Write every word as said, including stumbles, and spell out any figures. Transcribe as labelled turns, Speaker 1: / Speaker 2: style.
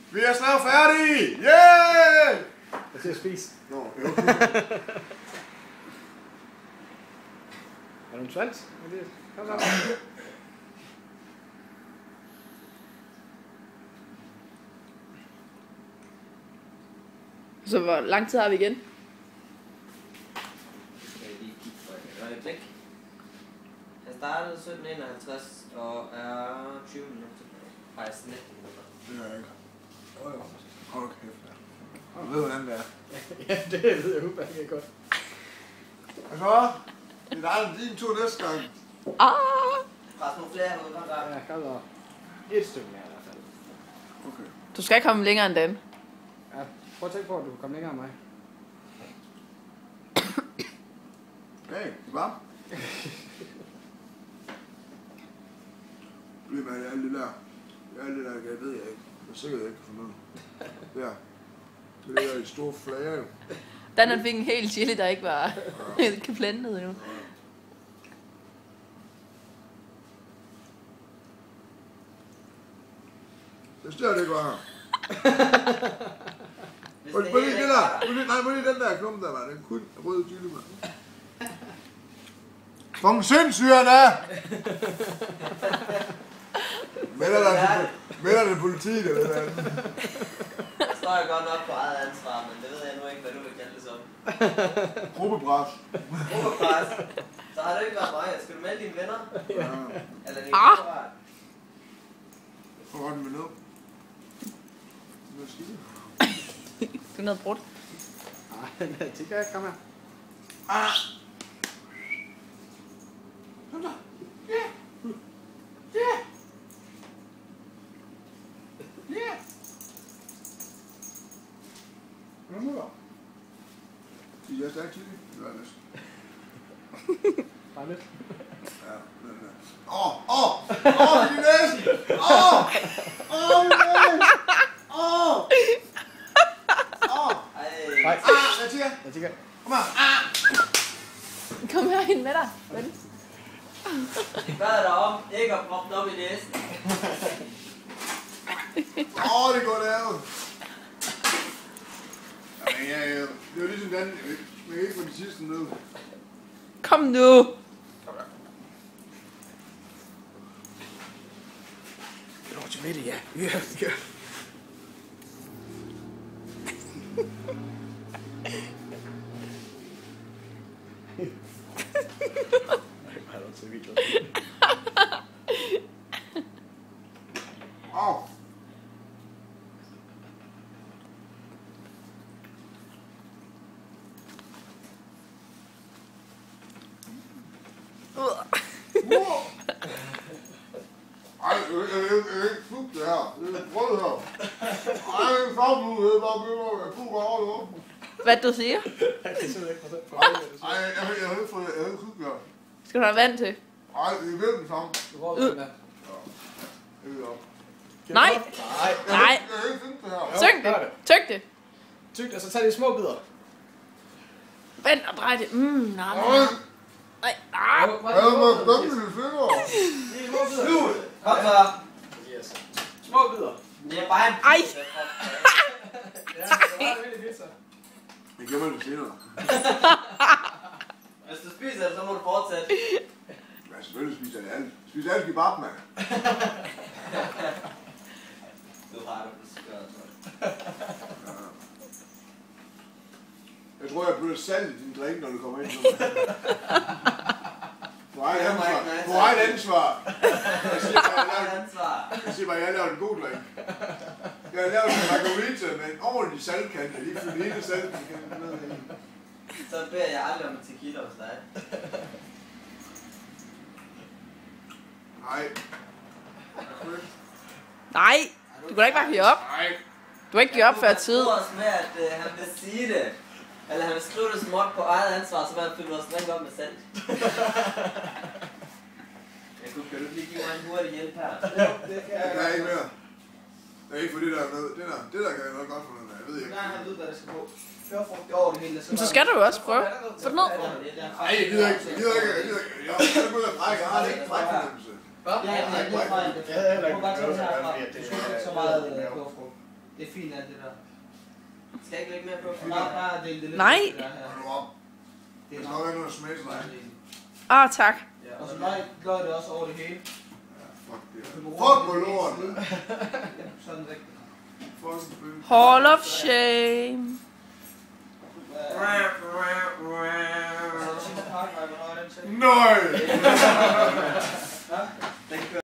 Speaker 1: Vi er snart færdige! Yeah!
Speaker 2: Jeg skal spise.
Speaker 1: Nå, jo.
Speaker 2: Er du en svans? Kom så.
Speaker 3: Så hvor lang tid har vi igen?
Speaker 4: Skal jeg lige kigge på et øjeblik. Jeg startede sytten enoghalvtreds og er tyve minutter tilbage. Faktisk nitten minutter.
Speaker 1: Det er jeg ikke. Hold kæft, ja. Du ved, hvordan det er.
Speaker 2: Ja, det ved jeg udmærket godt.
Speaker 1: Hvad så? Det er dig, din tur næste gang.
Speaker 3: Ah!
Speaker 4: Pres nogle flere ud, kom der.
Speaker 2: Ja, kom så. Et stykke mere i hvert fald.
Speaker 1: Okay.
Speaker 3: Du skal komme længere end den.
Speaker 2: Ja, prøv at tænke på, at du kan komme længere end mig.
Speaker 1: Hey, hvad? Bliv med alt det der. Alt det der, jeg ved jeg ikke. Jeg er sikkert, jeg ikke kan få noget. Ja. Det er de store flager jo.
Speaker 3: Den han fik en hel chili, der ikke var kaplantet endnu.
Speaker 1: Det styrer det ikke var her. Må lige det der. Nej, må lige den der klump der, var. Den kun røde chili, mand. Som sindssyren er! Melder dig Melder det politiet eller noget andet?
Speaker 4: Der står jeg godt nok på eget ansvar, men det ved jeg nu ikke, hvad du vil kalde det som.
Speaker 1: Gruppepres.
Speaker 4: Gruppepres. Så har det ikke været mig. Skal du melde dine venner?
Speaker 1: Ja.
Speaker 4: Eller dine
Speaker 3: Ah.
Speaker 4: kammerat?
Speaker 1: Få godt med noget. Noget skide.
Speaker 3: Det er noget brudt.
Speaker 2: Nej, det kan jeg komme her.
Speaker 1: Ah! Kom så. Ja! Ja! Ja! Kom nu da. De er stærkt chili. Det er næsten.
Speaker 2: Bare lidt.
Speaker 1: Ja, den der. Åh! Åh! Åh, i næsen! Åh! Åh, i næsen! Åh! Åh!
Speaker 4: Ej.
Speaker 2: Nej.
Speaker 1: Ah, jeg tænker.
Speaker 2: Jeg tænker.
Speaker 1: Kom her. Ah!
Speaker 3: Kom herind med dig. Ven.
Speaker 4: Hvad er der om? Ikke at proppe den op i næsen.
Speaker 1: Åh, det går lavet. Ja, ja, ja. Det er jo ligesom den. Man kan ikke få de sidste ned.
Speaker 3: Kom nu.
Speaker 2: Det er over til midte, ja. Ja, ja. Har du til video?
Speaker 1: Åh. Wow. Ej, jeg er ikke flugt det her. Det er brød her. Ej, det er fagmulighed, bare begynder at flugt over det.
Speaker 3: Hvad du siger?
Speaker 2: Det er simpelthen ikke procent for
Speaker 1: Ej, jeg har jeg har ikke fået, jeg har ikke flugt det her.
Speaker 3: Skal du have vand til?
Speaker 1: Ej, det er virkelig samme.
Speaker 2: Du får den der.
Speaker 1: Det er op.
Speaker 3: Nej.
Speaker 2: Nej.
Speaker 3: Nej.
Speaker 1: Jeg har ikke fint det her.
Speaker 3: Tyk det. Tyk det.
Speaker 2: Tyk det, så tag de små bidder.
Speaker 3: Vend og drej det. Mm, nej, nej.
Speaker 1: Ej,
Speaker 3: Nej. Ah.
Speaker 1: jeg har måttet stemme mine fingre.
Speaker 2: Lige små bidder.
Speaker 4: Slut! Kom så!
Speaker 2: Yes. Små bidder.
Speaker 4: Det er bare en
Speaker 3: Ej.
Speaker 4: pizza.
Speaker 2: Ja, det var en lille pizza.
Speaker 1: Det gemmer det senere.
Speaker 4: Hvis du spiser det, så må du fortsætte.
Speaker 1: Men selvfølgelig spiser jeg alt. Spiser alt kebab, mand.
Speaker 4: Du har det på skørt.
Speaker 1: Jeg tror, jeg putter salt i din drink, når du kommer ind. Du har et ansvar. Du har et ansvar. Jeg siger bare, jeg har lavet- jeg siger bare, jeg har lavet en god drink. Jeg har lavet en margarita med en ordentlig saltkant. Jeg har lige fyldt hele saltkanten ned i.
Speaker 4: Så beder jeg aldrig om tequila hos dig.
Speaker 1: Nej.
Speaker 3: Nej. Du kan da ikke bare give op.
Speaker 1: Nej.
Speaker 3: Du har ikke givet op før tid.
Speaker 4: Jeg tror også med, at uh, han vil sige det. Eller han vil skrive det småt på eget ansvar, så man fylder vores drink op med salt. Jeg kunne, kan du lige give mig en hurtig hjælp her?
Speaker 1: Jo, det kan jeg. Jeg kan ikke mere. Jeg er ikke for det der med. Det der, det der kan jeg nok godt få noget af. Jeg ved ikke.
Speaker 4: Nej, han ved, hvad det skal på. Førfrugt over det hele.
Speaker 3: Men så skal du jo også prøve. Få det ned.
Speaker 1: Nej, jeg gider ikke. Jeg gider ikke. Jeg gider ikke. Jeg skal gå ud og trække. Jeg har det ikke trækfornemmelse.
Speaker 4: Ja, det er helt fejl.
Speaker 2: Jeg havde heller ikke
Speaker 4: Du kan godt tage det
Speaker 2: gjort
Speaker 4: herfra.
Speaker 2: det,
Speaker 4: Du skal ikke så meget førfrugt.
Speaker 2: Det er fint alt det der.
Speaker 4: Skal jeg ikke lægge mere på?
Speaker 2: Bare, bare del det lidt.
Speaker 3: Nej.
Speaker 2: Det der her.
Speaker 1: Hold nu op.
Speaker 2: Det
Speaker 1: Der
Speaker 2: er
Speaker 1: skal nok være noget smags dig.
Speaker 3: Ah, tak.
Speaker 2: Ja, og så bare gør det også over det hele.
Speaker 1: Fuck det. Fuck hvor lort.
Speaker 2: Ja, sådan rigtigt.
Speaker 1: Fuck en bøn.
Speaker 3: Hall of Shame.
Speaker 2: Så sidste pakke, hvornår er den til?
Speaker 1: Nøj!